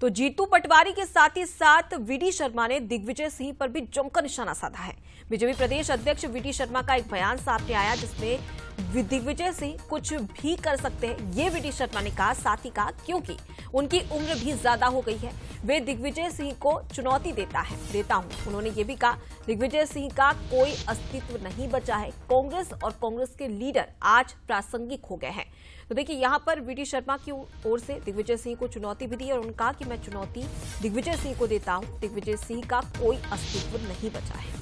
तो जीतू पटवारी के साथ ही साथ वीडी शर्मा ने दिग्विजय सिंह पर भी जमकर निशाना साधा है। बीजेपी प्रदेश अध्यक्ष वीडी शर्मा का एक बयान सामने आया जिसमें दिग्विजय सिंह कुछ भी कर सकते हैं, ये वीडी शर्मा ने कहा। साथ ही कहा क्योंकि उनकी उम्र भी ज्यादा हो गई है, वे दिग्विजय सिंह को चुनौती देता हूं। उन्होंने ये भी कहा दिग्विजय सिंह का कोई अस्तित्व नहीं बचा है, कांग्रेस और कांग्रेस के लीडर आज प्रासंगिक हो गए हैं। तो देखिए यहाँ पर वीडी शर्मा की ओर से दिग्विजय सिंह को चुनौती भी दी और उन्होंने कहा कि मैं चुनौती दिग्विजय सिंह को देता हूं, दिग्विजय सिंह का कोई अस्तित्व नहीं बचा है।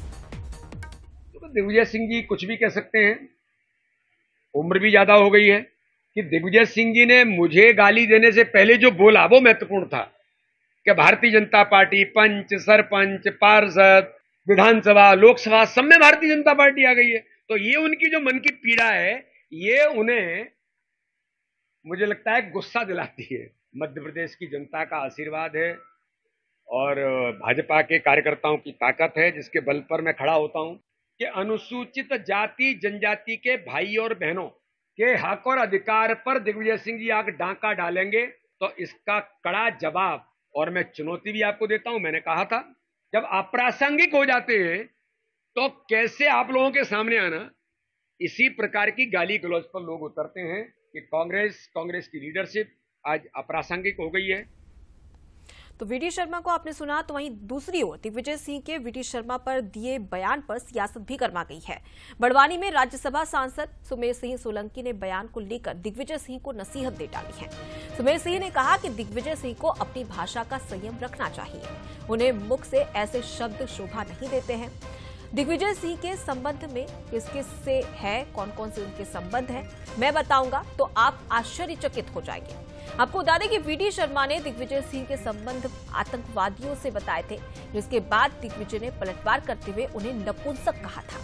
तो दिग्विजय सिंह जी कुछ भी कह सकते हैं, उम्र भी ज्यादा हो गई है। कि दिग्विजय सिंह जी ने मुझे गाली देने से पहले जो बोला वो महत्वपूर्ण था कि भारतीय जनता पार्टी पंच, सरपंच, पार्षद, विधानसभा, लोकसभा सब में भारतीय जनता पार्टी आ गई है। तो ये उनकी जो मन की पीड़ा है, ये उन्हें मुझे लगता है गुस्सा दिलाती है। मध्य प्रदेश की जनता का आशीर्वाद है और भाजपा के कार्यकर्ताओं की ताकत है जिसके बल पर मैं खड़ा होता हूं कि अनुसूचित जाति जनजाति के भाई और बहनों के हक और अधिकार पर दिग्विजय सिंह जी आग डांका डालेंगे तो इसका कड़ा जवाब और मैं चुनौती भी आपको देता हूं। मैंने कहा था जब अप्रासंगिक हो जाते हैं तो कैसे आप लोगों के सामने आना, इसी प्रकार की गाली गलौज पर लोग उतरते हैं कि कांग्रेस की लीडरशिप आज अप्रासंगिक हो गई है। तो वीडी शर्मा को आपने सुना, तो वहीं दूसरी ओर दिग्विजय सिंह के वीडी शर्मा पर दिए बयान पर सियासत भी गर्मा गई है। बड़वानी में राज्यसभा सांसद सुमेर सिंह सोलंकी ने बयान को लेकर दिग्विजय सिंह को नसीहत दे डाली है। सुमेर सिंह ने कहा कि दिग्विजय सिंह को अपनी भाषा का संयम रखना चाहिए, उन्हें मुख से ऐसे शब्द शोभा नहीं देते हैं। दिग्विजय सिंह के संबंध में किस किस से है, कौन कौन से उनके संबंध है, मैं बताऊंगा तो आप आश्चर्यचकित हो जाएंगे। आपको बता दें कि वीडी शर्मा ने दिग्विजय सिंह के संबंध आतंकवादियों से बताए थे, जिसके बाद दिग्विजय ने पलटवार करते हुए उन्हें नपुंसक कहा था।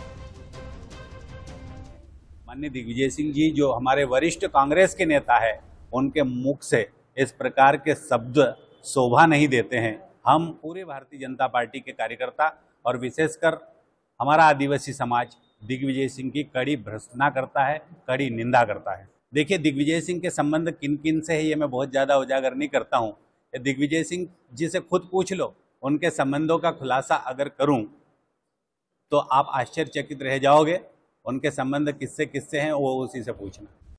माननीय दिग्विजय सिंह जी जो हमारे वरिष्ठ कांग्रेस के नेता है, उनके मुख से इस प्रकार के शब्द शोभा नहीं देते हैं। हम पूरे भारतीय जनता पार्टी के कार्यकर्ता और विशेषकर हमारा आदिवासी समाज दिग्विजय सिंह की कड़ी भर्त्सना करता है, कड़ी निंदा करता है। देखिए दिग्विजय सिंह के संबंध किन किन से है ये मैं बहुत ज़्यादा उजागर नहीं करता हूँ। दिग्विजय सिंह जी से खुद पूछ लो, उनके संबंधों का खुलासा अगर करूँ तो आप आश्चर्यचकित रह जाओगे। उनके संबंध किससे किससे हैं वो उसी से पूछना।